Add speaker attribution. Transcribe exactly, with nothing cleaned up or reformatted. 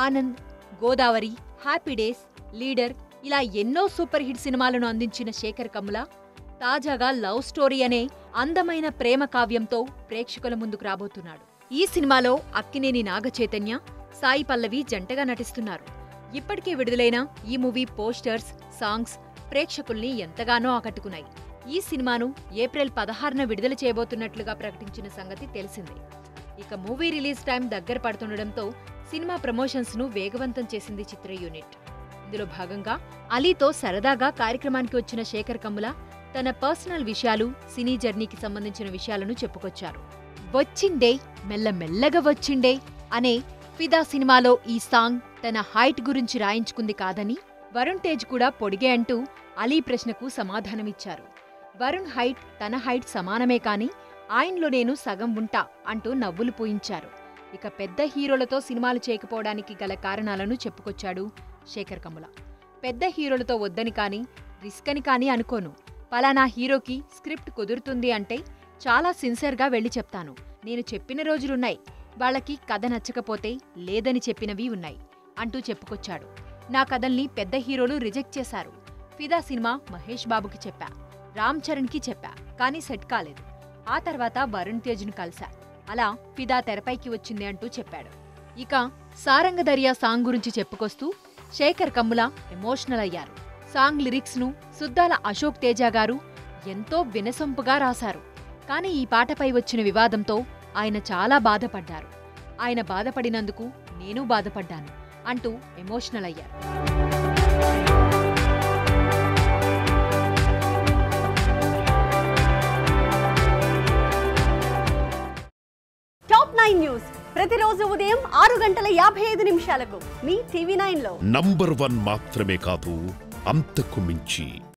Speaker 1: Anand, Godavari, happy days, leader ఇలా ఎన్నో super hit సినిమాలను అందించిన శేఖర్ కమ్ముల తాజాగా లవ్ స్టోరీ అనే అందమైన ప్రేమ కావ్యంతో ప్రేక్షకుల ముందుకు రాబోతున్నాడు. ఈ సినిమాలో అక్కినేని నాగచైతన్య, సాయి పల్లవి జంటగా నటిస్తున్నారు. ఇప్పటికే విడుదలైన ఈ మూవీ పోస్టర్స్, సాంగ్స్ ప్రేక్షకుల్ని ఎంతగానో ఆకట్టుకున్నాయి. ఈ సినిమాను ఏప్రిల్ పదహారున విడుదల చేయబోతున్నట్లుగా ప్రకటించిన సంగతి తెలిసిందే. ఇక మూవీ రిలీజ్ టైం దగ్గర పడుతుండటంతో సినిమా ప్రమోషన్స్ ను వేగవంతం చేసింది చిత్ర యూనిట్. ఇందులో భాగంగా అలీతో సరదాగా కార్యక్రమానికి వచ్చిన శేఖర్ కమ్ముల తన పర్సనల్ విషయాలు, సినీ జర్నీకి సంబంధించిన విషయాలను చెప్పుకొచ్చారు. వచ్చిండే మెల్లమెల్లగా వచ్చిండే అనే ఫిదా సినిమాలో ఈ సాంగ్ తన హైట్ గురించి రాయించుకుంది కాదని, వరుణ్ తేజ్ కూడా పొడిగే అంటూ అలీ ప్రశ్నకు సమాధానమిచ్చారు. వరుణ్ హైట్ తన హైట్ సమానమే కాని ఆయనలో నేను సగం ఉంటా అంటూ నవ్వులు పూయించారు. ఇక పెద్ద హీరోలతో సినిమాలు చేయకపోవడానికి గల కారణాలను చెప్పుకొచ్చాడు శేఖర్ కమ్ముల. పెద్ద హీరోలతో వద్దని కాని, రిస్క్ అని కాని అనుకోను. పలానా హీరోకి స్క్రిప్ట్ కుదురుతుంది అంటే చాలా సిన్సియర్గా వెళ్లి చెప్తాను. నేను చెప్పిన రోజులున్నాయి, వాళ్లకి కథ నచ్చకపోతే లేదని చెప్పినవి ఉన్నాయి అంటూ చెప్పుకొచ్చాడు. నా కథల్ని పెద్ద హీరోలు రిజెక్ట్ చేశారు. ఫిదా సినిమా మహేష్ బాబుకి చెప్పా, రామ్ చరణ్కి చెప్పా, కానీ సెట్ కాలేదు. ఆ తర్వాత వరుణ్ తేజ్ను కలిసా, అలా ఫిదా తెరపైకి వచ్చింది అంటూ చెప్పాడు. ఇక సారంగదర్యా సాంగ్ గురించి చెప్పుకొస్తూ శేఖర్ కమ్ముల ఎమోషనల్ అయ్యారు. సాంగ్ లిరిక్స్ ను సుద్దాల అశోక్ తేజ గారు ఎంతో వినసొంపుగా రాశారు. కానీ ఈ పాటపై వచ్చిన వివాదంతో ఆయన చాలా బాధపడ్డారు. ఆయన బాధపడినందుకు నేనూ బాధపడ్డాను అంటూ ఎమోషనల్ అయ్యారు.
Speaker 2: టాప్ నైన్ న్యూస్ ప్రతిరోజు ఉదయం ఆరు గంటల యాభై ఐదు నిమిషాలకు మీ టీవీ నైన్ లో
Speaker 3: నంబర్ వన్ మాత్రమే కాదు, అంతకు మించి.